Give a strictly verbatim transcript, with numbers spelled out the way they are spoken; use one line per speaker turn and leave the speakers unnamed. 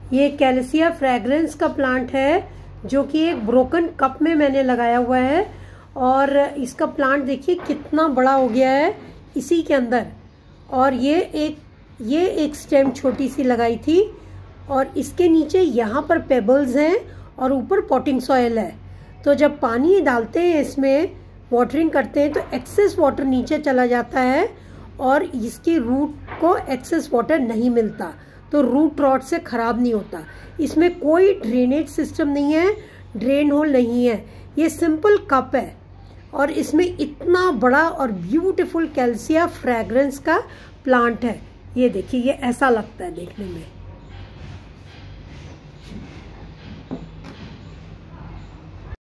ये कैल्सिया फ्रेग्रेंस का प्लांट है जो कि एक ब्रोकन कप में मैंने लगाया हुआ है और इसका प्लांट देखिए कितना बड़ा हो गया है इसी के अंदर। और ये एक ये एक स्टेम छोटी सी लगाई थी और इसके नीचे यहाँ पर पेबल्स हैं और ऊपर पॉटिंग सॉयल है। तो जब पानी डालते हैं इसमें वाटरिंग करते हैं तो एक्सेस वाटर नीचे चला जाता है और इसकी रूट को एक्सेस वाटर नहीं मिलता, तो रूट रॉट से ख़राब नहीं होता। इसमें कोई ड्रेनेज सिस्टम नहीं है, ड्रेन होल नहीं है, ये सिंपल कप है और इसमें इतना बड़ा और ब्यूटीफुल कैल्सिया फ्रेग्रेंस का प्लांट है। ये देखिए, ये ऐसा लगता है देखने में।